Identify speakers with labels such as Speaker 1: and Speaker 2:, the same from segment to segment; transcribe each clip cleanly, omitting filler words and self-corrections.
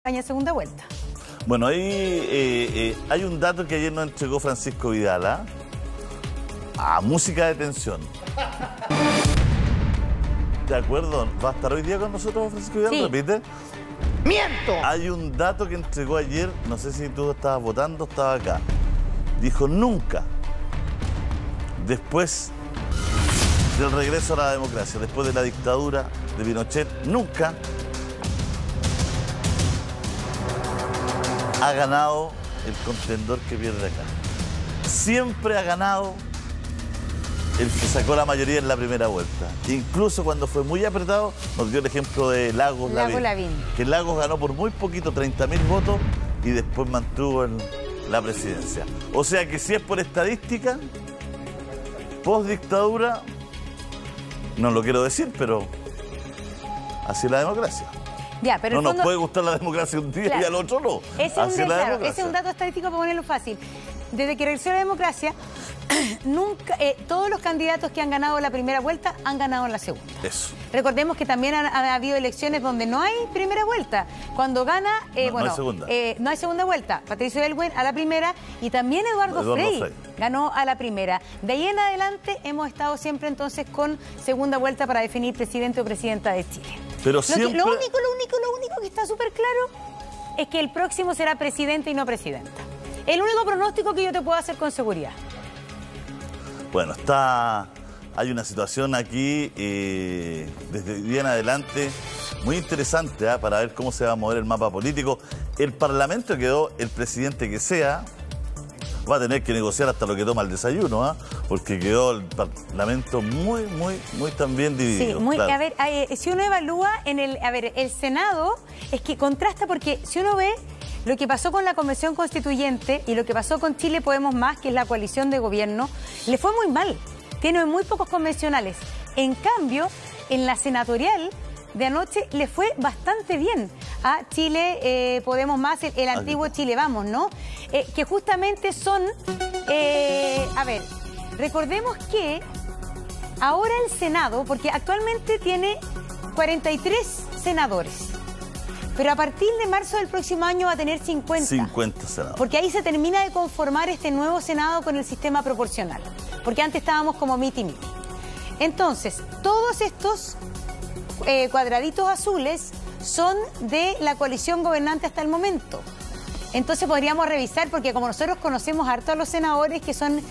Speaker 1: Segunda vuelta.
Speaker 2: Bueno, ahí hay un dato que ayer nos entregó Francisco Vidal, ¿ah? Música de tensión. ¿De acuerdo? ¿Va a estar hoy día con nosotros Francisco Vidal?
Speaker 1: Sí.
Speaker 2: ¿Repite?
Speaker 1: ¡Miento!
Speaker 2: Hay un dato que entregó ayer, no sé si tú estabas votando o estabas acá. Dijo, nunca, después del regreso a la democracia, después de la dictadura de Pinochet, nunca ha ganado el contendor que pierde acá. Siempre ha ganado el que sacó la mayoría en la primera vuelta. Incluso cuando fue muy apretado, nos dio el ejemplo de Lagos Lavín. Que Lagos ganó por muy poquito, 30.000 votos, y después mantuvo la presidencia. O sea que si es por estadística, post-dictadura, no lo quiero decir, pero así es la democracia.
Speaker 1: Ya, pero
Speaker 2: no nos puede gustar la democracia un día, claro, y al otro no.
Speaker 1: Ese es un dato estadístico para ponerlo fácil. Desde que regresó la democracia, nunca, todos los candidatos que han ganado la primera vuelta han ganado en la segunda.
Speaker 2: Eso.
Speaker 1: Recordemos que también ha habido elecciones donde no hay primera vuelta. Cuando gana,
Speaker 2: no hay segunda.
Speaker 1: No hay segunda vuelta. Patricio Aylwin a la primera y también Eduardo Frei ganó a la primera. De ahí en adelante hemos estado siempre entonces con segunda vuelta para definir presidente o presidenta de Chile.
Speaker 2: Pero siempre...
Speaker 1: Lo único que está súper claro es que el próximo será presidente y no presidenta. El único pronóstico que yo te puedo hacer con seguridad.
Speaker 2: Bueno, hay una situación aquí desde hoy día en adelante muy interesante para ver cómo se va a mover el mapa político. El Parlamento quedó, el presidente que sea, va a tener que negociar hasta lo que toma el desayuno, porque quedó el Parlamento muy también dividido.
Speaker 1: Sí,
Speaker 2: claro.
Speaker 1: A ver, si uno evalúa el Senado, es que contrasta porque si uno ve lo que pasó con la Convención Constituyente y lo que pasó con Chile Podemos Más, que es la coalición de gobierno, le fue muy mal. Tiene muy pocos convencionales. En cambio, en la senatorial de anoche le fue bastante bien a Chile Podemos Más, el antiguo Chile Vamos, ¿no? Que justamente son... recordemos que ahora el Senado, porque actualmente tiene 43 senadores, pero a partir de marzo del próximo año va a tener 50.
Speaker 2: 50 senadores. Porque
Speaker 1: ahí se termina de conformar este nuevo Senado con el sistema proporcional. Porque antes estábamos como miti-miti. Entonces, todos estos cuadraditos azules son de la coalición gobernante hasta el momento. Entonces podríamos revisar, porque como nosotros conocemos harto a los senadores que son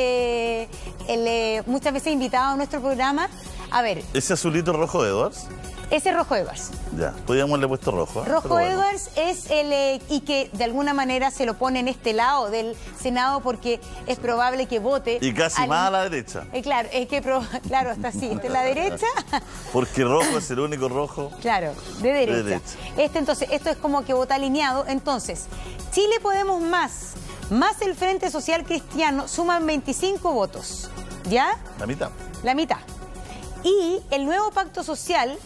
Speaker 1: muchas veces invitados a nuestro programa, a ver...
Speaker 2: ¿Ese azulito rojo de Edwards?
Speaker 1: Ese es Rojo Edwards.
Speaker 2: Ya, podríamos haberle puesto rojo.
Speaker 1: Rojo Edwards es y que de alguna manera se lo pone en este lado del Senado porque es probable que vote.
Speaker 2: Y casi más a la derecha.
Speaker 1: Claro, claro, está así, está en la derecha.
Speaker 2: Porque rojo es el único rojo.
Speaker 1: Claro, de derecha. Entonces, esto es como que vota alineado. Entonces, Chile Podemos Más el Frente Social Cristiano suman 25 votos. ¿Ya?
Speaker 2: La mitad.
Speaker 1: La mitad. Y el nuevo pacto social,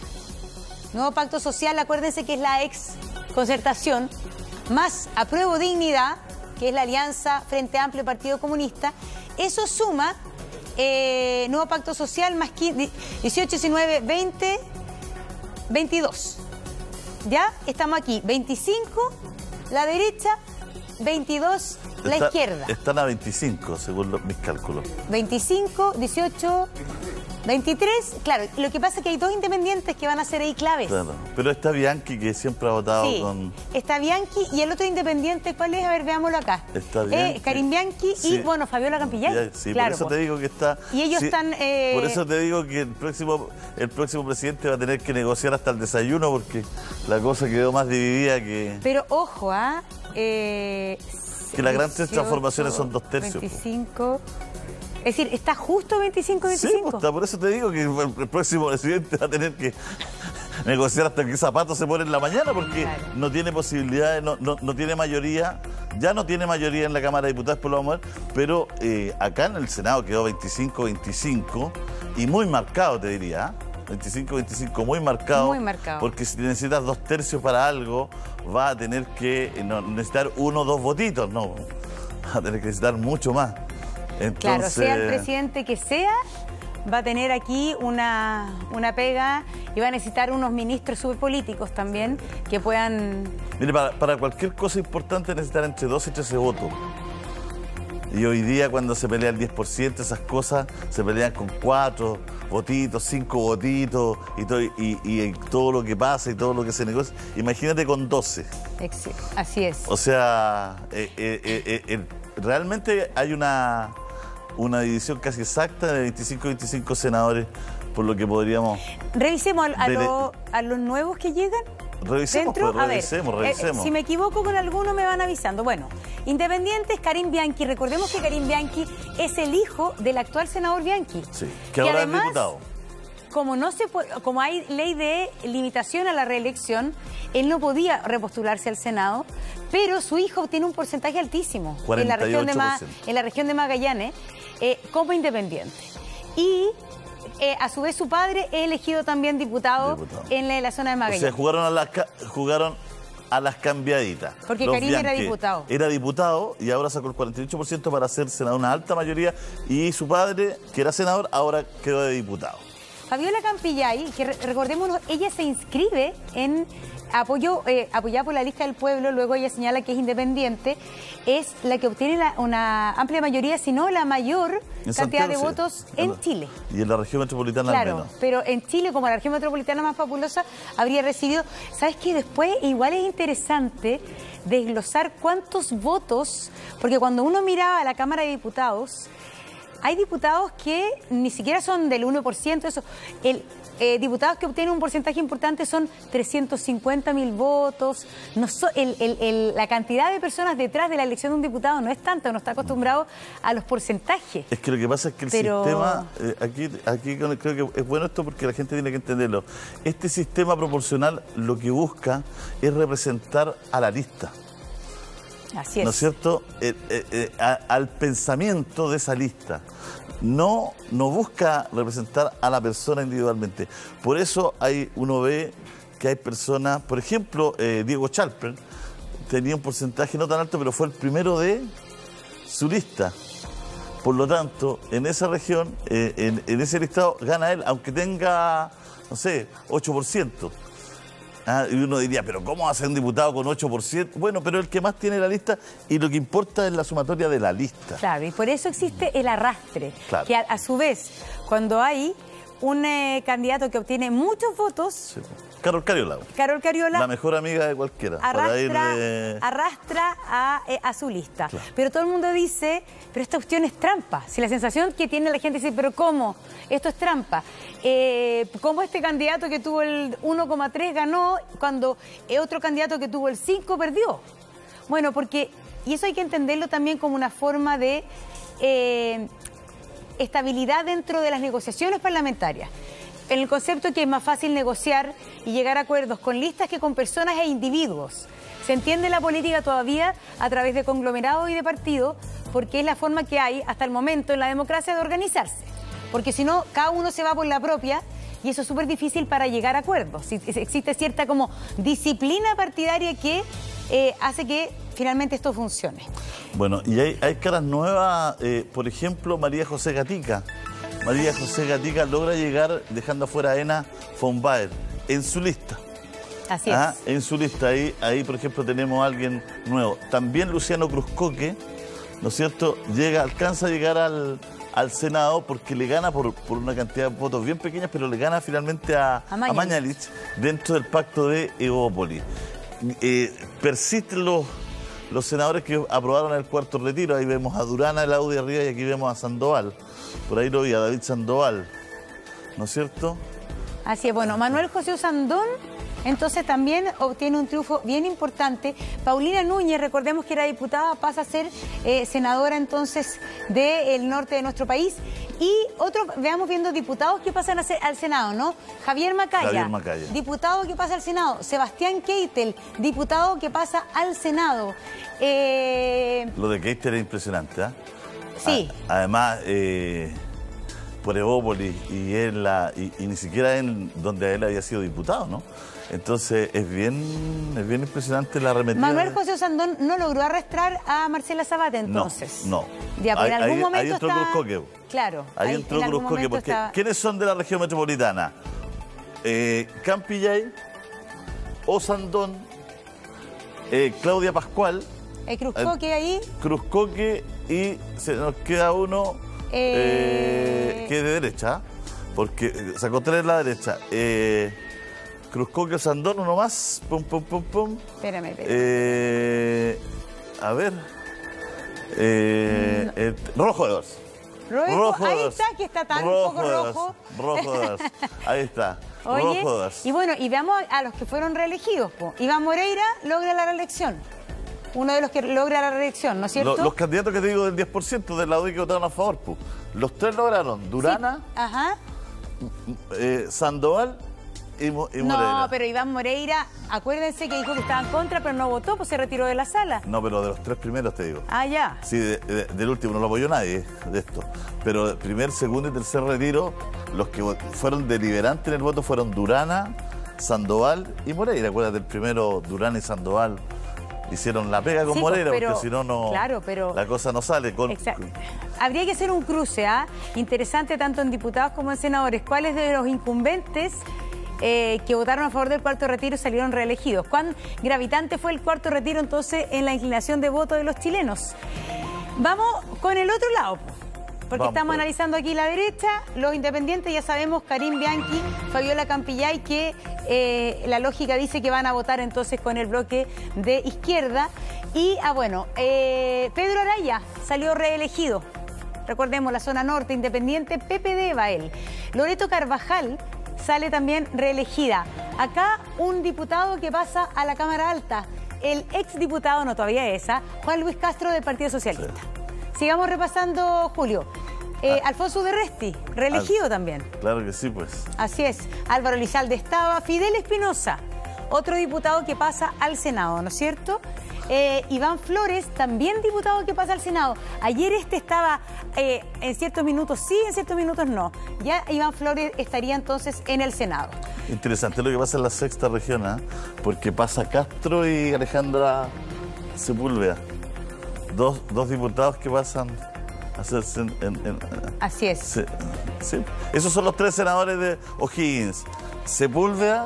Speaker 1: acuérdense que es la ex concertación, más Apruebo Dignidad, que es la alianza Frente Amplio Partido Comunista, eso suma nuevo pacto social más 18, 19, 20, 22. ¿Ya? Estamos aquí, 25 la derecha, 22 la izquierda.
Speaker 2: Están a 25, según mis cálculos.
Speaker 1: 25, 18... 23, claro, lo que pasa es que hay dos independientes que van a ser ahí claves. Claro,
Speaker 2: pero está Bianchi, que siempre ha votado con...
Speaker 1: Está Bianchi y el otro independiente, ¿cuál es? A ver, veámoslo acá.
Speaker 2: Está Bianchi.
Speaker 1: Karim Bianchi y, bueno, Fabiola Campillay.
Speaker 2: Sí,
Speaker 1: claro,
Speaker 2: por eso te digo que está...
Speaker 1: Y ellos están...
Speaker 2: Por eso te digo que el próximo presidente va a tener que negociar hasta el desayuno porque la cosa quedó más dividida que...
Speaker 1: Pero ojo,
Speaker 2: que las grandes transformaciones son 2/3.
Speaker 1: 25... Es decir, está justo 25-25.
Speaker 2: Sí, pues, por eso te digo que el próximo presidente va a tener que negociar hasta que zapatos se pone en la mañana porque no tiene posibilidades, no tiene mayoría, ya no tiene mayoría en la Cámara de Diputados, por lo vamos a ver, pero acá en el Senado quedó 25-25 y muy marcado, te diría. 25-25, muy marcado.
Speaker 1: Muy marcado.
Speaker 2: Porque si necesitas 2/3 para algo, va a tener que necesitar 1 o 2 votitos, no. Va a tener que necesitar mucho más. Entonces...
Speaker 1: Claro, sea el presidente que sea, va a tener aquí una pega y va a necesitar unos ministros superpolíticos también que puedan...
Speaker 2: Mire, para cualquier cosa importante necesitan entre 12 y 13 votos. Y hoy día cuando se pelea el 10%, esas cosas se pelean con 4 votitos, 5 votitos y todo lo que pasa y todo lo que se negocia. Imagínate con 12.
Speaker 1: Así es.
Speaker 2: O sea, realmente hay una división casi exacta de 25 senadores, por lo que podríamos...
Speaker 1: Revisemos a los nuevos que llegan.
Speaker 2: Revisemos, pues, revisemos.
Speaker 1: Si me equivoco con alguno me van avisando. Bueno, independientes, Karim Bianchi. Recordemos que Karim Bianchi es el hijo del actual senador Bianchi.
Speaker 2: Sí, que ahora además, es diputado.
Speaker 1: Como hay ley de limitación a la reelección, él no podía repostularse al Senado, pero su hijo tiene un porcentaje altísimo
Speaker 2: 48%.
Speaker 1: en la región de Magallanes como independiente. Y a su vez su padre es elegido también diputado en la zona de Magallanes.
Speaker 2: O sea, jugaron a las cambiaditas.
Speaker 1: Porque Karim era diputado.
Speaker 2: Era diputado y ahora sacó el 48% para ser senador, una alta mayoría. Y su padre, que era senador, ahora quedó de diputado.
Speaker 1: Fabiola Campillay, que recordémonos, ella se inscribe en apoyada por la lista del pueblo, luego ella señala que es independiente, es la que obtiene una amplia mayoría, si no la mayor cantidad de votos en Chile.
Speaker 2: Y en la región metropolitana al menos.
Speaker 1: Pero en Chile, como la región metropolitana más populosa, habría recibido... ¿Sabes qué? Después igual es interesante desglosar cuántos votos, porque cuando uno miraba a la Cámara de Diputados, hay diputados que ni siquiera son del 1%, eso... diputados que obtienen un porcentaje importante son 350.000 votos. La cantidad de personas detrás de la elección de un diputado no es tanta, uno está acostumbrado a los porcentajes.
Speaker 2: Es que lo que pasa es que el sistema, aquí creo que es bueno esto porque la gente tiene que entenderlo. Este sistema proporcional lo que busca es representar a la lista.
Speaker 1: Así es.
Speaker 2: ¿No es cierto? Al pensamiento de esa lista. No busca representar a la persona individualmente. Por eso uno ve que hay personas, por ejemplo, Diego Chalper tenía un porcentaje no tan alto, pero fue el primero de su lista. Por lo tanto, en esa región, en ese listado, gana él, aunque tenga, no sé, 8%. Y uno diría, ¿pero cómo va a ser un diputado con 8%? Bueno, pero el que más tiene la lista y lo que importa es la sumatoria de la lista.
Speaker 1: Claro, y por eso existe el arrastre,
Speaker 2: claro.
Speaker 1: Que a su vez, cuando hay un candidato que obtiene muchos votos...
Speaker 2: Sí. Carol Cariola.
Speaker 1: La
Speaker 2: mejor amiga de cualquiera.
Speaker 1: Arrastra a su lista. Claro. Pero todo el mundo dice, pero esta cuestión es trampa. Si la sensación que tiene la gente dice, pero ¿cómo? Esto es trampa. ¿Cómo este candidato que tuvo el 1,3 ganó cuando otro candidato que tuvo el 5 perdió? Bueno, porque, y eso hay que entenderlo también como una forma de estabilidad dentro de las negociaciones parlamentarias. En el concepto que es más fácil negociar y llegar a acuerdos con listas que con personas e individuos. Se entiende la política todavía a través de conglomerados y de partidos, porque es la forma que hay hasta el momento en la democracia de organizarse. Porque si no, cada uno se va por la propia y eso es súper difícil para llegar a acuerdos. Existe cierta como disciplina partidaria que hace que finalmente esto funcione.
Speaker 2: Bueno, y hay caras nuevas, por ejemplo, María José Gatica. María José Gatica logra llegar dejando afuera a Ena von Baer en su lista.
Speaker 1: Así es.
Speaker 2: En su lista. Ahí, por ejemplo, tenemos a alguien nuevo. También Luciano Cruzcoque, ¿no es cierto? Alcanza a llegar al Senado porque le gana por una cantidad de votos bien pequeñas, pero le gana finalmente a Mañalich dentro del pacto de Evópolis. Persisten los senadores que aprobaron el cuarto retiro. Ahí vemos a Durán, a Laudi arriba y aquí vemos a Sandoval. Por ahí lo vi, a David Sandoval, ¿no es cierto?
Speaker 1: Así es, bueno, Manuel José Osandón, entonces también obtiene un triunfo bien importante. Paulina Núñez, recordemos que era diputada, pasa a ser senadora entonces del norte de nuestro país. Y veamos viendo diputados que pasan al Senado, ¿no? Javier Macaya, diputado que pasa al Senado. Sebastián Keitel, diputado que pasa al Senado.
Speaker 2: Lo de Keitel es impresionante, ¿eh?
Speaker 1: Sí.
Speaker 2: Además, por Evópolis y ni siquiera en donde él había sido diputado, ¿no? Entonces es bien impresionante la arremetida.
Speaker 1: Manuel José Osandón no logró arrastrar a Marcela Zabate entonces.
Speaker 2: No.
Speaker 1: Ya, pero en algún momento
Speaker 2: ahí entró Cruz Coque.
Speaker 1: Claro.
Speaker 2: Ahí entró Cruz Coque, porque ¿quiénes son de la región metropolitana? Campillay, Osandón, Claudia Pascual.
Speaker 1: Cruz Coque ahí.
Speaker 2: Cruz Coque y se nos queda uno que es de derecha, porque sacó 3 de la derecha. Cruz Coque, Osandón, uno más. Pum, pum, pum, pum.
Speaker 1: Espérame.
Speaker 2: A ver. Rojo de Ors.
Speaker 1: Rojo ahí está, que está tan un poco rojo.
Speaker 2: Rojo de Ors. Ahí está.
Speaker 1: Oye,
Speaker 2: Rojo de Ors.
Speaker 1: y bueno, y veamos a los que fueron reelegidos. Iván Moreira logra la reelección. Uno de los que logra la reelección, ¿no es cierto?
Speaker 2: Los candidatos que te digo del 10% de la UDI que votaron a favor, pues. Los 3 lograron. Durana, Sandoval y Moreira.
Speaker 1: No, pero Iván Moreira, acuérdense que dijo que estaba en contra, pero no votó, pues se retiró de la sala.
Speaker 2: No, pero de los 3 primeros te digo.
Speaker 1: Ah, ya.
Speaker 2: Sí, del último no lo apoyó nadie de esto. Pero el primer, segundo y tercer retiro, los que fueron deliberantes en el voto fueron Durana, Sandoval y Moreira. Acuérdate, el primero, Durana y Sandoval hicieron la pega con Moreira, porque si no,
Speaker 1: claro, pero
Speaker 2: la cosa no sale.
Speaker 1: Exacto. Habría que hacer un cruce, interesante tanto en diputados como en senadores. ¿Cuáles de los incumbentes que votaron a favor del cuarto retiro salieron reelegidos? ¿Cuán gravitante fue el cuarto retiro entonces en la inclinación de voto de los chilenos? Vamos con el otro lado, porque estamos analizando aquí la derecha, los independientes, ya sabemos, Karim Bianchi, Fabiola Campillay, que la lógica dice que van a votar entonces con el bloque de izquierda. Y, Pedro Araya salió reelegido. Recordemos, la zona norte, independiente, PPD va él. Loreto Carvajal sale también reelegida. Acá un diputado que pasa a la Cámara Alta, el exdiputado, no todavía esa, Juan Luis Castro del Partido Socialista. Sí. Sigamos repasando, Julio. Alfonso Uderresti, reelegido también.
Speaker 2: Claro que sí, pues.
Speaker 1: Así es. Álvaro Lizalde estaba. Fidel Espinosa, otro diputado que pasa al Senado, ¿no es cierto? Iván Flores, también diputado que pasa al Senado. Ayer estaba en ciertos minutos sí, en ciertos minutos no. Ya Iván Flores estaría entonces en el Senado.
Speaker 2: Interesante lo que pasa en la sexta región, porque pasa Castro y Alejandra Sepúlveda. Dos diputados que pasan a hacerse
Speaker 1: Así es.
Speaker 2: Sí. Esos son los 3 senadores de O'Higgins. Sepúlveda,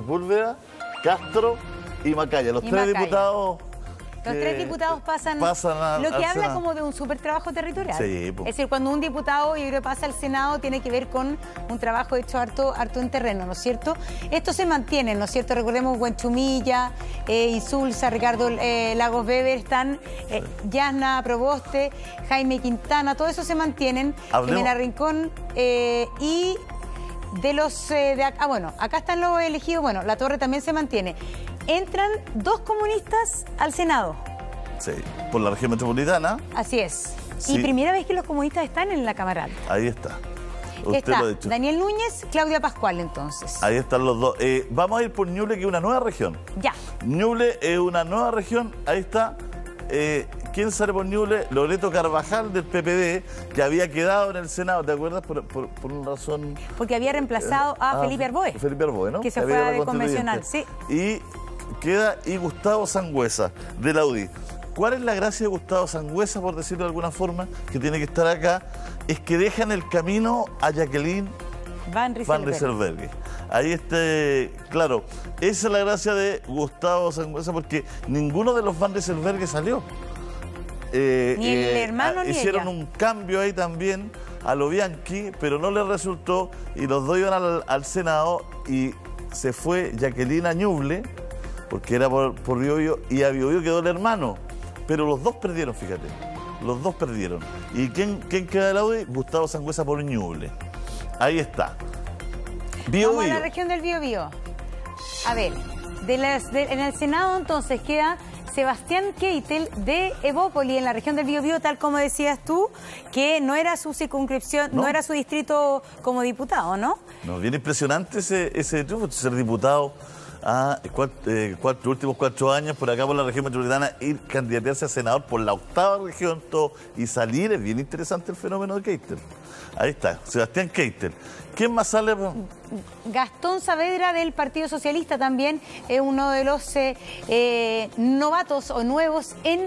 Speaker 2: Castro y Macaya. Los 3 diputados.
Speaker 1: Los 3 diputados pasan lo que habla
Speaker 2: Senado,
Speaker 1: como de un súper trabajo territorial.
Speaker 2: Sí,
Speaker 1: es decir, cuando un diputado yo creo pasa al Senado tiene que ver con un trabajo hecho harto en terreno, ¿no es cierto? Esto se mantiene, ¿no es cierto? Recordemos Buenchumilla, Insulza, Ricardo Lagos Weber, están Yasna Proboste, Jaime Quintana, todo eso se mantienen. Jimena Rincón y de los acá están los elegidos, La Torre también se mantiene. Entran 2 comunistas al Senado.
Speaker 2: Sí, por la región metropolitana.
Speaker 1: Así es.
Speaker 2: Sí.
Speaker 1: Y primera vez que los comunistas están en la Cámara Alta.
Speaker 2: Ahí está.
Speaker 1: Está Daniel Núñez, Claudia Pascual, entonces.
Speaker 2: Ahí están los 2. Vamos a ir por Ñuble, que es una nueva región.
Speaker 1: Ya.
Speaker 2: Ñuble es una nueva región. Ahí está. ¿Quién sale por Ñuble? Loreto Carvajal del PPD, que había quedado en el Senado, ¿te acuerdas? Por una razón...
Speaker 1: Porque había reemplazado a Felipe Arboe.
Speaker 2: Felipe Arboe, ¿no?
Speaker 1: Que se fue a convencional, sí.
Speaker 2: Y Gustavo Sangüesa, de la UDI. ¿Cuál es la gracia de Gustavo Sangüesa, por decirlo de alguna forma, que tiene que estar acá? Es que dejan el camino a Jacqueline Van Rysselberghe. Ahí claro, esa es la gracia de Gustavo Sangüesa, porque ninguno de los Van Rysselberghe salió.
Speaker 1: Ni el hermano ni
Speaker 2: hicieron
Speaker 1: ella.
Speaker 2: un cambio ahí también a lo Bianchi, pero no les resultó, y los 2 iban al Senado, y se fue Jacqueline a Ñuble, porque era por Biobío, y a Biobío quedó el hermano. Pero los 2 perdieron, fíjate. Los 2 perdieron. ¿Y quién queda de la UDI? Gustavo Sangüesa por Ñuble. Ahí está.
Speaker 1: Vamos a la región del Biobío. A ver, en el Senado entonces queda Sebastián Keitel de Evópoli, en la región del Biobío, tal como decías tú, que no era su circunscripción, no era su distrito como diputado, ¿no?
Speaker 2: No, bien impresionante ese triunfo, ser diputado últimos 4 años por acá por la región metropolitana, ir candidatearse a senador por la 8ª región, todo, y salir. Es bien interesante el fenómeno de Keitel. Ahí está, Sebastián Keitel. ¿Quién más sale?
Speaker 1: Gastón Saavedra del Partido Socialista también es uno de los novatos o nuevos en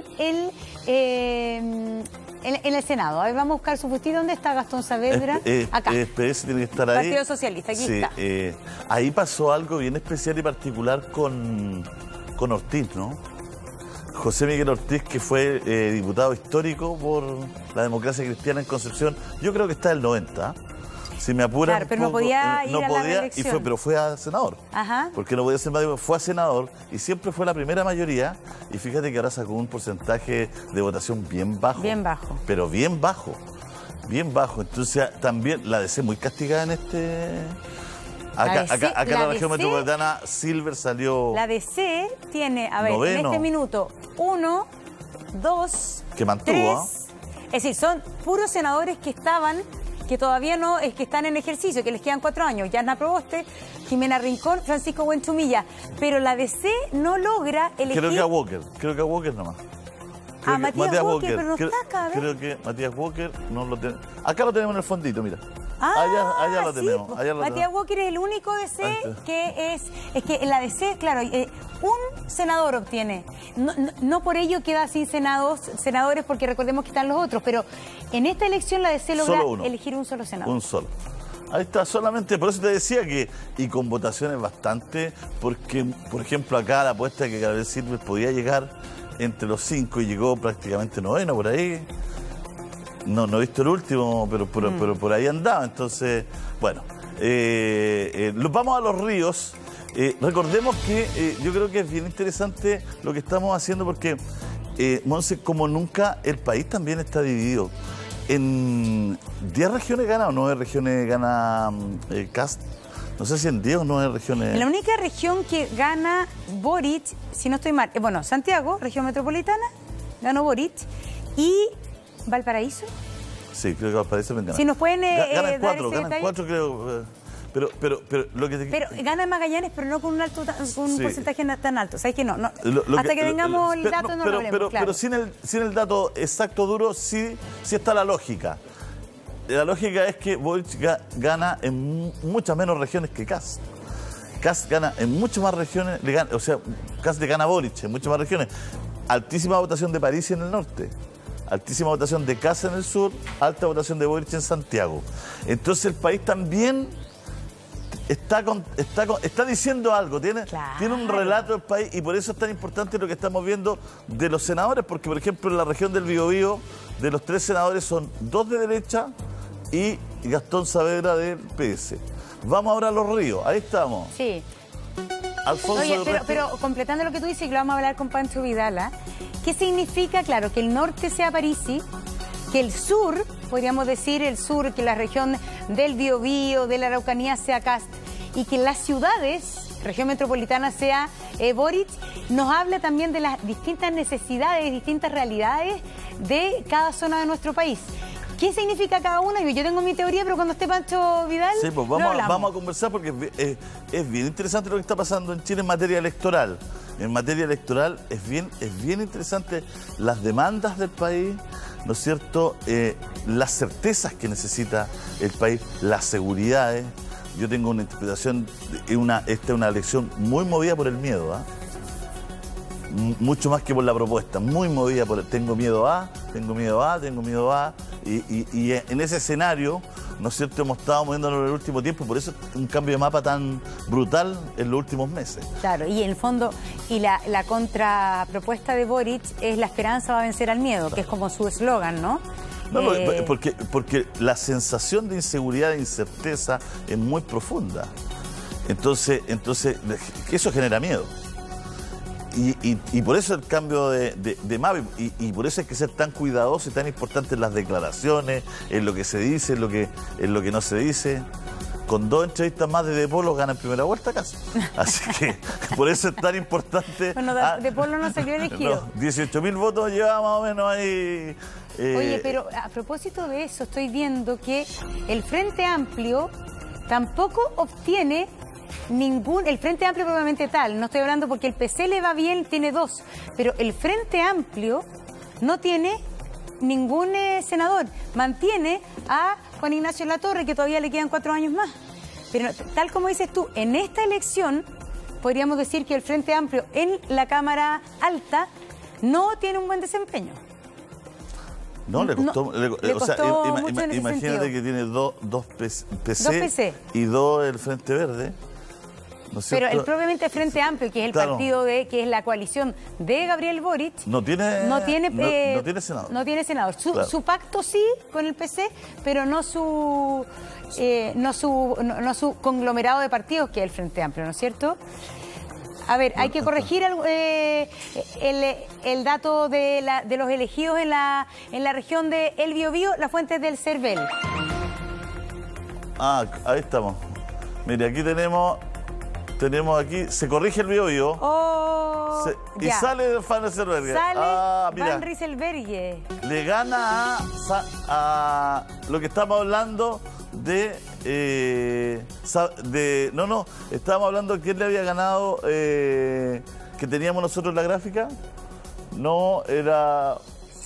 Speaker 1: el Senado. A ver, vamos a buscar su puestito. ¿Dónde está Gastón Saavedra? Acá.
Speaker 2: PS tiene que estar ahí.
Speaker 1: Partido Socialista, aquí está.
Speaker 2: Ahí pasó algo bien especial y particular con Ortiz, ¿no? José Miguel Ortiz, que fue diputado histórico por la democracia cristiana en Concepción. Yo creo que está del 90. Si me apuran,
Speaker 1: claro, pero no podía ir a la reelección.
Speaker 2: pero fue a senador.
Speaker 1: Ajá.
Speaker 2: Porque no podía ser más, fue a senador y siempre fue la primera mayoría. Y fíjate que ahora sacó un porcentaje de votación bien bajo.
Speaker 1: Bien bajo.
Speaker 2: Pero bien bajo. Bien bajo. Entonces también la DC muy castigada en este... Acá en la región metropolitana, Silver salió...
Speaker 1: La DC tiene, a ver,
Speaker 2: noveno.
Speaker 1: En este minuto, 1, 2,
Speaker 2: que mantuvo,
Speaker 1: 3. Es decir, son puros senadores que estaban... que todavía no, es que están en ejercicio, que les quedan 4 años. Yasna Proboste, Jimena Rincón, Francisco Buenchumilla. Pero la DC no logra elegir...
Speaker 2: Creo que a Walker nomás.
Speaker 1: Matías Walker, pero no está acá, ¿ves?
Speaker 2: Creo que Matías Walker no lo tenemos. Acá lo tenemos en el fondito, mira. Allá lo tenemos.
Speaker 1: Sí, Matías Walker es el único DC que es que en la DC, claro, un senador obtiene. No por ello queda sin senadores, porque recordemos que están los otros, pero en esta elección la DC logra elegir un solo senador.
Speaker 2: Un solo. Ahí está, solamente, por eso te decía que, y con votaciones bastante, porque, por ejemplo, acá la apuesta de que Gabriel Silver podía llegar entre los 5 y llegó prácticamente noveno por ahí. No he visto el último, pero por ahí andaba. Entonces, bueno, vamos a los ríos. Recordemos que yo creo que es bien interesante lo que estamos haciendo porque, Monse, como nunca, el país también está dividido. En 10 regiones gana o 9 regiones gana Kast. No sé si en 10 o 9 regiones.
Speaker 1: La única región que gana Boric, si no estoy mal, bueno, Santiago, región metropolitana, ganó Boric. Y ¿Valparaíso?
Speaker 2: Sí, creo que Valparaíso me gana.
Speaker 1: Si nos pueden
Speaker 2: ganan 4 creo. Pero lo que te...
Speaker 1: Pero gana Magallanes, pero no con un porcentaje tan alto. ¿Sabes que no? Hasta que tengamos el dato no lo hablemos, claro.
Speaker 2: Pero sin el dato exacto duro, sí está la lógica. La lógica es que Boric gana en muchas menos regiones que Kast. Kast gana en muchas más regiones, Kast le gana a Boric en muchas más regiones. Altísima votación de París en el norte. Altísima votación de Kast en el sur, alta votación de Boric en Santiago. Entonces el país también está diciendo algo, tiene un relato del país y por eso es tan importante lo que estamos viendo de los senadores, porque por ejemplo en la región del Biobío, de los 3 senadores son 2 de derecha y Gastón Saavedra del PS. Vamos ahora a los ríos, ahí estamos.
Speaker 1: Sí.
Speaker 2: Alfonso.
Speaker 1: Oye, pero completando lo que tú dices, que lo vamos a hablar con Pancho Vidal, ¿qué significa, claro, que el norte sea Parisi, que el sur, podríamos decir el sur, que la región del Biobío, de la Araucanía sea Kast, y que las ciudades, región metropolitana sea Boric, nos habla también de las distintas necesidades, distintas realidades de cada zona de nuestro país. ¿Qué significa cada una? Yo tengo mi teoría, pero cuando esté Pancho Vidal,
Speaker 2: sí, pues vamos a conversar porque es bien interesante lo que está pasando en Chile en materia electoral. En materia electoral es bien interesante las demandas del país, ¿no es cierto? Las certezas que necesita el país, las seguridades. Yo tengo una interpretación, esta es una elección muy movida por el miedo, mucho más que por la propuesta, muy movida por tengo miedo a, y en ese escenario, ¿no es cierto?, hemos estado moviéndonos en el último tiempo, por eso es un cambio de mapa tan brutal en los últimos meses.
Speaker 1: Claro, y en el fondo, y la contrapropuesta de Boric es la esperanza va a vencer al miedo, que es como su eslogan, ¿no?
Speaker 2: No, porque la sensación de inseguridad e incerteza es muy profunda. Entonces eso genera miedo. Y por eso el cambio de mapa, y por eso hay que ser tan cuidadoso y tan importante en las declaraciones, en lo que se dice, en lo que no se dice. Con 2 entrevistas más de Polo gana en primera vuelta casi. Así que por eso es tan importante.
Speaker 1: Bueno, De Polo no salió elegido.
Speaker 2: 18.000 votos lleva más o menos ahí.
Speaker 1: Oye, pero a propósito de eso, estoy viendo que el Frente Amplio tampoco obtiene el Frente Amplio probablemente tal, no estoy hablando porque el PC le va bien, tiene 2, pero el Frente Amplio no tiene ningún senador, mantiene a Juan Ignacio Latorre, que todavía le quedan 4 años más. Pero tal como dices tú, en esta elección podríamos decir que el Frente Amplio en la Cámara Alta no tiene un buen desempeño.
Speaker 2: No, le costó,
Speaker 1: le costó mucho en ese
Speaker 2: imagínate
Speaker 1: sentido.
Speaker 2: que tiene dos PC,
Speaker 1: Dos PC
Speaker 2: y 2 el Frente Verde. ¿No es
Speaker 1: Pero
Speaker 2: cierto?
Speaker 1: el propiamente Frente Amplio, que es el partido que es la coalición de Gabriel Boric,
Speaker 2: no tiene senador.
Speaker 1: No tiene senador. Su pacto sí con el PC, pero no su conglomerado de partidos que es el Frente Amplio, ¿no es cierto? A ver, hay que corregir el dato de los elegidos en la región de El Biobío, las fuentes del CERVEL.
Speaker 2: Ah, ahí estamos. Mire, aquí tenemos aquí, se corrige el Biobío. Y sale Van Rieselberghe.
Speaker 1: Sale Van Rieselberghe.
Speaker 2: Le gana a lo que estamos hablando estábamos hablando de quién le había ganado, que teníamos nosotros en la gráfica. No era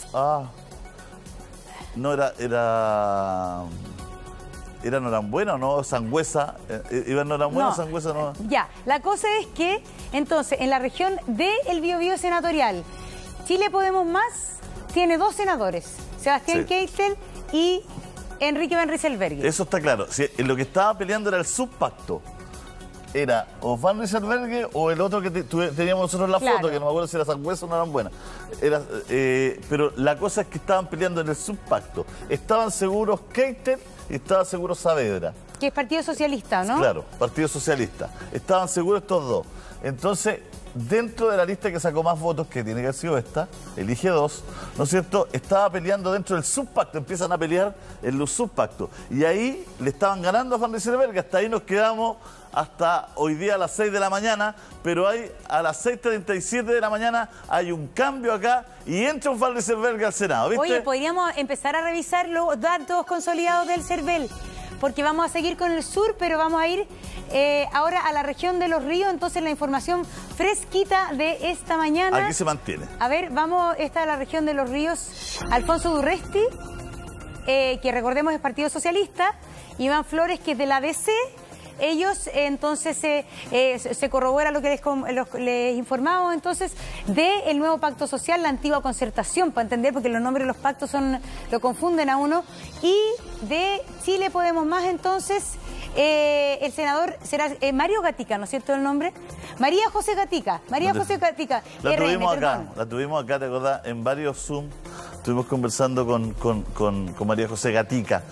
Speaker 2: Norambuena, ¿no? Sangüesa. ¿Iba Norambuena o Sangüesa? No.
Speaker 1: Ya, la cosa es que, entonces, en la región del Biobío senatorial, Chile Podemos Más tiene 2 senadores, Sebastián Keitel y Enrique Van Rieselberghe.
Speaker 2: Eso está claro. Si, lo que estaba peleando era el subpacto. Era o Van Rieselberghe o el otro que teníamos nosotros en la foto, que no me acuerdo si era Sangüesa o Norambuena. Pero la cosa es que estaban peleando en el subpacto. Estaban seguros Keitel y estaba seguro Saavedra.
Speaker 1: Que es Partido Socialista, ¿no?
Speaker 2: Claro, Partido Socialista. Estaban seguros estos 2. Entonces, dentro de la lista que sacó más votos, que tiene que haber sido esta, elige 2, ¿no es cierto? Estaba peleando dentro del subpacto, empiezan a pelear en los subpactos. Y ahí le estaban ganando a Van Rieselberghe, hasta ahí nos quedamos hasta hoy día a las 6 de la mañana, pero a las 6:37 de la mañana hay un cambio acá y entra un Van Rieselberghe al Senado, ¿viste?
Speaker 1: Oye, podríamos empezar a revisar los datos consolidados del CERVEL, porque vamos a seguir con el sur, pero vamos a ir ahora a la región de Los Ríos, entonces la información fresquita de esta mañana.
Speaker 2: Aquí se mantiene.
Speaker 1: A ver, vamos, esta es la región de Los Ríos. Alfonso Durresti, que recordemos es Partido Socialista, Iván Flores, que es de la DC. Ellos entonces se corrobora lo que les informamos entonces del nuevo pacto social, la antigua concertación, para entender, porque los nombres de los pactos lo confunden a uno, y de Chile Podemos Más entonces el senador será Mario Gatica, ¿no es cierto el nombre? María José Gatica. La
Speaker 2: tuvimos acá, ¿te acordás? En varios Zoom estuvimos conversando con María José Gatica.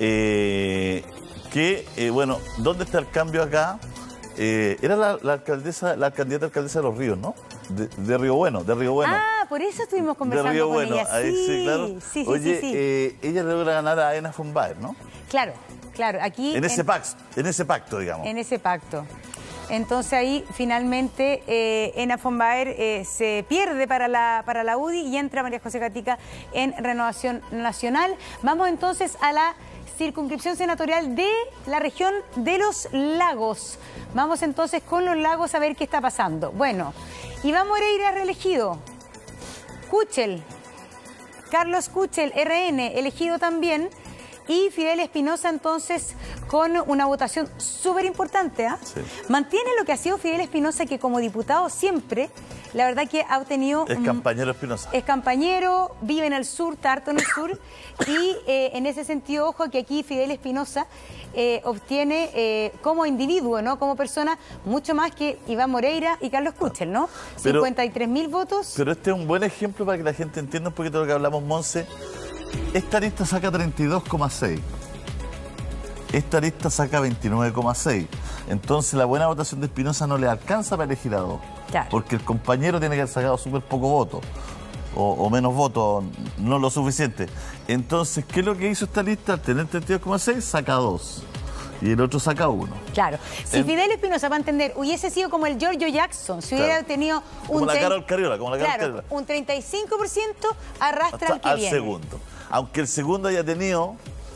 Speaker 2: Bueno, ¿dónde está el cambio acá? Era la candidata alcaldesa de Los Ríos, ¿no? De Río Bueno,
Speaker 1: Ah, por eso estuvimos conversando
Speaker 2: de Río
Speaker 1: con
Speaker 2: Bueno.
Speaker 1: ella.
Speaker 2: Ahí, sí, claro.
Speaker 1: Sí.
Speaker 2: Oye, ella logra ganar a Ena von Baer, ¿no?
Speaker 1: Claro, aquí...
Speaker 2: En ese pacto, digamos.
Speaker 1: En ese pacto. Entonces ahí finalmente Ena von Baer se pierde para la UDI y entra María José Gatica en Renovación Nacional. Vamos entonces a la circunscripción senatorial de la región de los lagos. Vamos entonces con los lagos a ver qué está pasando. Bueno, Iván Moreira reelegido. Kuchel, Carlos Kuchel, RN, elegido también. Y Fidel Espinosa entonces con una votación súper importante. Sí. Mantiene lo que ha sido Fidel Espinosa, que como diputado siempre, la verdad que ha obtenido...
Speaker 2: Es compañero Espinosa.
Speaker 1: Es compañero, vive en el sur, está harto en el sur. Y en ese sentido, ojo, que aquí Fidel Espinosa obtiene como individuo, ¿no? Como persona, mucho más que Iván Moreira y Carlos Kuchel, ¿no? 53.000 votos.
Speaker 2: Pero este es un buen ejemplo para que la gente entienda un poquito lo que hablamos, Monse. Esta lista saca 32,6. Esta lista saca 29,6. Entonces la buena votación de Espinosa no le alcanza para elegir a 2. Claro. Porque el compañero tiene que haber sacado súper poco voto. O menos votos, no lo suficiente. Entonces, ¿qué es lo que hizo esta lista? Al tener 32,6, saca 2. Y el otro saca 1.
Speaker 1: Claro. Si Fidel Espinosa, para entender, hubiese sido como el Giorgio Jackson, si hubiera tenido un...
Speaker 2: Como la Carol Carriola,
Speaker 1: un 35% arrastra al que viene.
Speaker 2: Segundo. Aunque el segundo haya tenido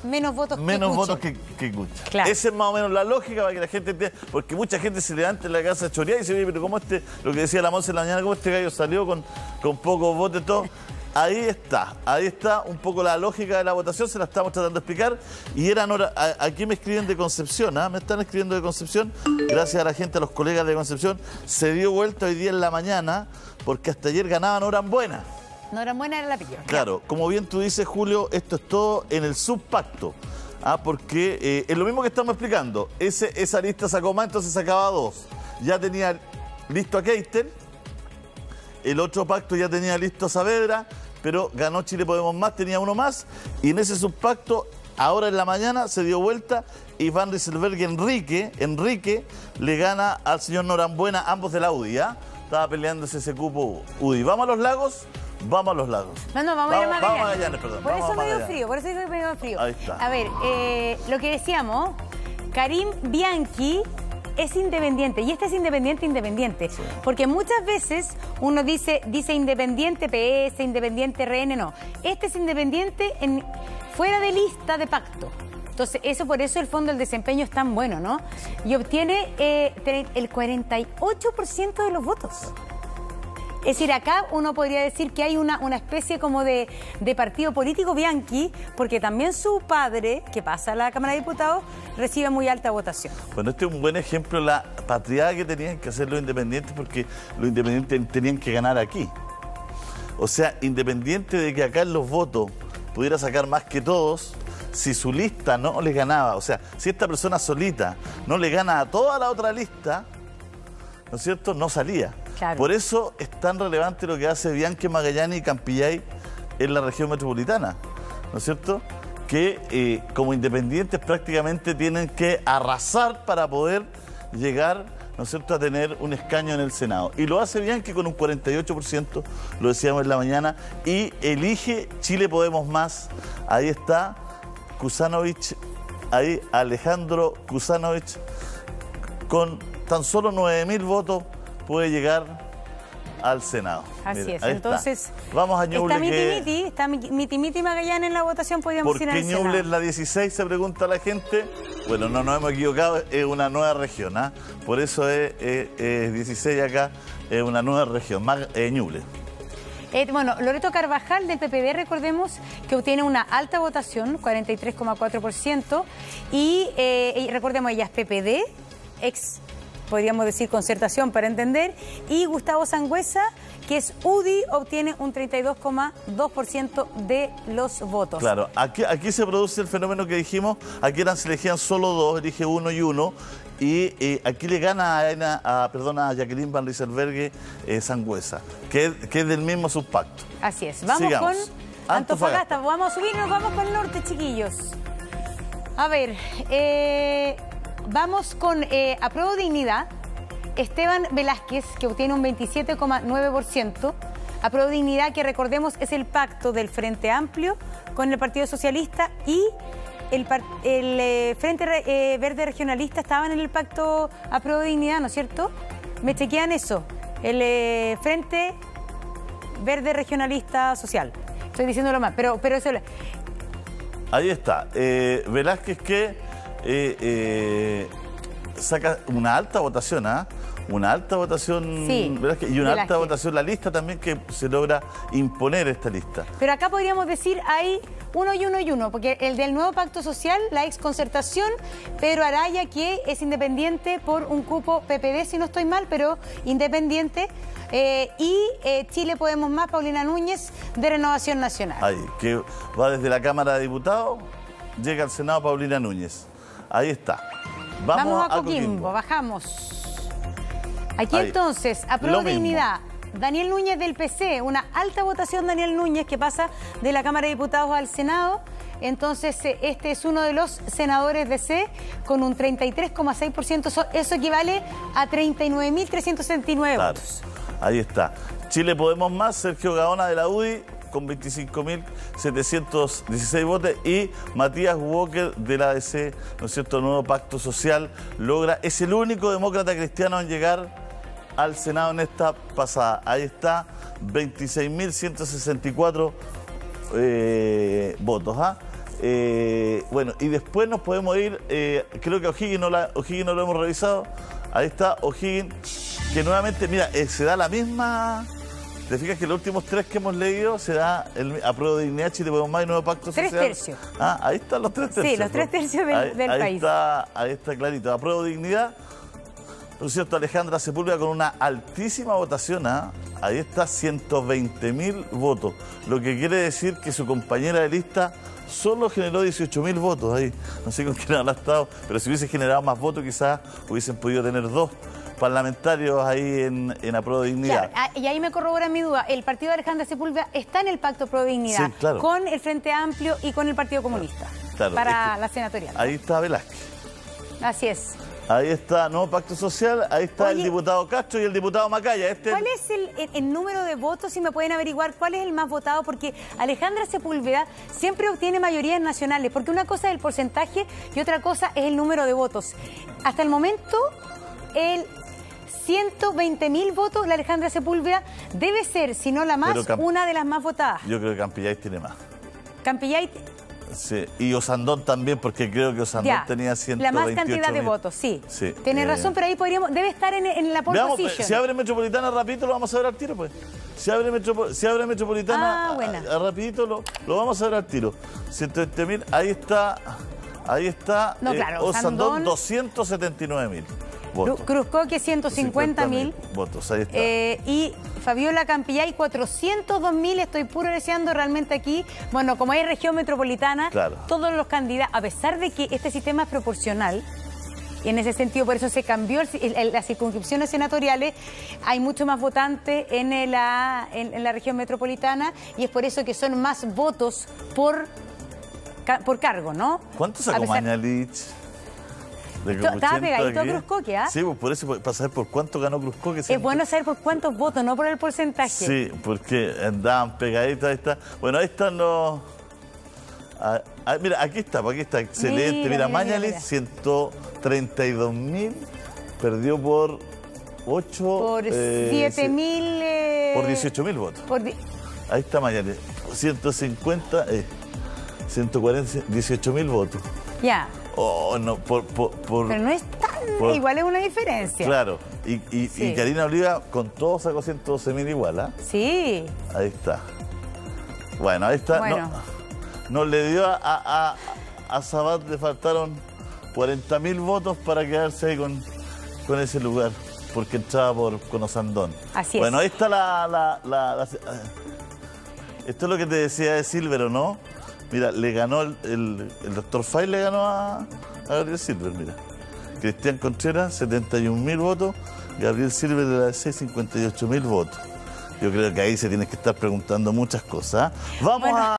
Speaker 1: menos votos
Speaker 2: que Kuchel.
Speaker 1: Claro.
Speaker 2: Esa es más o menos la lógica para que la gente entienda, porque mucha gente se levanta en la casa a chorear y dice, pero ¿cómo lo que decía la Monse en la mañana, cómo este gallo salió con pocos votos y todo? Ahí está un poco la lógica de la votación, se la estamos tratando de explicar. Y aquí me escriben de Concepción, me están escribiendo de Concepción, gracias a la gente, a los colegas de Concepción, se dio vuelta hoy día en la mañana, porque hasta ayer ganaban Norambuena.
Speaker 1: Norambuena era la pillo.
Speaker 2: Claro, como bien tú dices, Julio, esto es todo en el subpacto. Porque es lo mismo que estamos explicando. Esa lista sacó más, entonces sacaba 2. Ya tenía listo a Keitel, el otro pacto ya tenía listo a Saavedra, pero ganó Chile Podemos Más, tenía uno más, y en ese subpacto, ahora en la mañana, se dio vuelta y Van Rieselberghe Enrique le gana al señor Norambuena, ambos de la UDI, Estaba peleándose ese cupo UDI. ¿Vamos a los lagos? Vamos a los lagos.
Speaker 1: No, vamos a ir a Magallanes.
Speaker 2: Vamos a Magallanes, perdón.
Speaker 1: Por eso me dio frío, por eso me dio frío.
Speaker 2: Ahí está.
Speaker 1: A ver, lo que decíamos, Karim Bianchi es independiente, y este es independiente, sí. Porque muchas veces uno dice independiente PS, independiente RN, no. Este es independiente fuera de lista de pacto. Entonces, por eso el fondo del desempeño es tan bueno, ¿no? Y obtiene el 48% de los votos. Es decir, acá uno podría decir que hay una especie como de partido político Bianchi, porque también su padre, que pasa a la Cámara de Diputados, recibe muy alta votación.
Speaker 2: Bueno, este es un buen ejemplo de la patriada que tenían que hacer los independientes, porque los independientes tenían que ganar aquí. O sea, independiente de que acá en los votos pudiera sacar más que todos, si su lista no le ganaba, o sea, si esta persona solita no le gana a toda la otra lista, ¿no es cierto?, no salía.
Speaker 1: Claro.
Speaker 2: Por eso es tan relevante lo que hace Bianchi, Magallanes y Campillay en la región metropolitana, ¿no es cierto?, que como independientes prácticamente tienen que arrasar para poder llegar, ¿no es cierto?, a tener un escaño en el Senado. Y lo hace Bianchi con un 48%, lo decíamos en la mañana, y elige Chile Podemos Más. Ahí está Kusanovich, ahí Alejandro Kusanovich, con tan solo 9.000 votos puede llegar al Senado.
Speaker 1: Así
Speaker 2: Mira,
Speaker 1: es, entonces
Speaker 2: está. Vamos a Ñuble.
Speaker 1: Está miti Magallanes en la votación, podríamos ir al Senado.
Speaker 2: ¿Por qué Ñuble es la 16? Se pregunta la gente. Bueno, no nos hemos equivocado, es una nueva región, por eso es 16 acá, es una nueva región, Ñuble.
Speaker 1: Bueno, Loreto Carvajal del PPD, recordemos que obtiene una alta votación, 43,4%, y recordemos, ella es PPD, podríamos decir concertación para entender, y Gustavo Sangüesa, que es UDI, obtiene un 32,2% de los votos.
Speaker 2: Claro, aquí se produce el fenómeno que dijimos, aquí se elegían solo 2, elige 1 y 1, y aquí le gana a Jacqueline Van Rieselberghe Sangüesa, que es del mismo subpacto.
Speaker 1: Así es, vamos
Speaker 2: Sigamos.
Speaker 1: Con Antofagasta, vamos a subirnos, vamos con el norte, chiquillos. A ver, vamos con Apruebo Dignidad, Esteban Velázquez, que obtiene un 27,9%. Apruebo Dignidad, que recordemos es el pacto del Frente Amplio con el Partido Socialista, y el Frente Verde Regionalista estaban en el pacto Apruebo Dignidad, ¿no es cierto? Me chequean eso, el Frente Verde Regionalista Social. Estoy diciéndolo mal, pero eso...
Speaker 2: Ahí está, Velázquez que saca una alta votación, una alta votación,
Speaker 1: sí,
Speaker 2: Velázquez, y una alta votación la lista también, que se logra imponer esta lista.
Speaker 1: Pero acá podríamos decir hay uno y uno, porque el del nuevo pacto social, la exconcertación, Pedro Araya, que es independiente por un cupo PPD, si no estoy mal, pero independiente, y Chile Podemos Más, Paulina Núñez, de Renovación Nacional.
Speaker 2: Ahí, que va desde la Cámara de Diputados, llega al Senado Paulina Núñez. Ahí está.
Speaker 1: Vamos a Coquimbo, bajamos. Aquí ahí. Entonces, Apruebo Dignidad, Daniel Núñez del PC, una alta votación Daniel Núñez, que pasa de la Cámara de Diputados al Senado. Entonces, este es uno de los senadores de C con un 33,6%. Eso equivale a 39.369 votos.
Speaker 2: Ahí está. Chile Podemos Más, Sergio Gaona de la UDI, con 25.716 votos, y Matías Walker de la ADC, ¿no es cierto?, Nuevo Pacto Social, es el único demócrata cristiano en llegar al Senado en esta pasada. Ahí está, 26.164 votos. Bueno, y después nos podemos ir, creo que O'Higgins no lo hemos revisado. Ahí está O'Higgins, que nuevamente, mira, se da la misma... ¿Te fijas que los últimos tres que hemos leído se da el apruebo de dignidad, Chile Podemos Más y Nuevo Pacto Social?
Speaker 1: 3 tercios.
Speaker 2: Ah, ahí están los 3 tercios.
Speaker 1: Sí, los 3 tercios del país.
Speaker 2: Ahí está clarito. Apruebo de dignidad. Por cierto, Alejandra Sepúlveda con una altísima votación. Ahí está, 120.000 votos. Lo que quiere decir que su compañera de lista solo generó 18.000 votos ahí. No sé con quién habrá estado, pero si hubiese generado más votos quizás hubiesen podido tener 2 parlamentarios ahí en apruebo de dignidad.
Speaker 1: Claro, y ahí me corrobora mi duda. El partido de Alejandra Sepúlveda está en el pacto apruebo de dignidad,
Speaker 2: sí, claro,
Speaker 1: con el Frente Amplio y con el Partido Comunista,
Speaker 2: claro,
Speaker 1: para la senatorial.
Speaker 2: Ahí está Velázquez.
Speaker 1: Así es.
Speaker 2: Ahí está Nuevo Pacto Social, ahí está el diputado Castro y el diputado Macaya.
Speaker 1: ¿Cuál es el número de votos? Si me pueden averiguar cuál es el más votado, porque Alejandra Sepúlveda siempre obtiene mayorías nacionales, porque una cosa es el porcentaje y otra cosa es el número de votos. Hasta el momento, el 120.000 votos, la Alejandra Sepúlveda debe ser, si no la más, una de las más votadas.
Speaker 2: Yo creo que Campillay tiene más.
Speaker 1: Campillay...
Speaker 2: Sí, y Osandón también, porque creo que Osandón tenía 128.000.
Speaker 1: La más cantidad de votos, sí. Tiene razón, pero ahí debe estar en la pole position.
Speaker 2: Si abre Metropolitana rapidito, lo vamos a ver al tiro, pues. Si abre Metropolitana rapidito, lo vamos a ver al tiro. 120.000, ahí está.
Speaker 1: No, claro,
Speaker 2: Osandón 279.000 votos.
Speaker 1: Cruzcoque 150.000
Speaker 2: votos, ahí está.
Speaker 1: Y Fabiola Campillay 402.000. Estoy puro deseando realmente aquí. Bueno, como hay región metropolitana, todos los candidatos, a pesar de que este sistema es proporcional, y en ese sentido por eso se cambió las circunscripciones senatoriales, hay mucho más votantes en la región metropolitana, y es por eso que son más votos por cargo, ¿no?
Speaker 2: ¿Cuánto sacó Mañalich?
Speaker 1: Estaba pegadito a Cruzcoque, ¿ah?
Speaker 2: Sí, pues por eso, para saber por cuánto ganó Cruzcoque.
Speaker 1: Es bueno saber por cuántos votos, no por el porcentaje.
Speaker 2: Sí, porque andaban pegaditos, ahí está. Bueno, ahí están los... mira, aquí está, excelente. Mira, Mañalich, 132.000, perdió por 8...
Speaker 1: Por 7.000...
Speaker 2: por 18.000 votos. Ahí está Mañalich, 140, 18.000 votos.
Speaker 1: Ya.
Speaker 2: Oh, no, Pero
Speaker 1: no es tan... igual es una diferencia.
Speaker 2: Claro. Y Karina Oliva con todo sacó 112.000 igual, ¿ah?
Speaker 1: Sí.
Speaker 2: Ahí está. Bueno, ahí está.
Speaker 1: Bueno.
Speaker 2: No le dio a Sabat, le faltaron 40.000 votos para quedarse ahí con ese lugar, porque entraba con Osandón.
Speaker 1: Así es.
Speaker 2: Bueno, ahí está esto es lo que te decía de Silver, ¿no? Mira, le ganó el doctor Fay, le ganó a Gabriel Silver, mira. Cristian Contreras, 71.000 votos. Gabriel Silver de la DC, 58.000 votos. Yo creo que ahí se tiene que estar preguntando muchas cosas. Vamos a...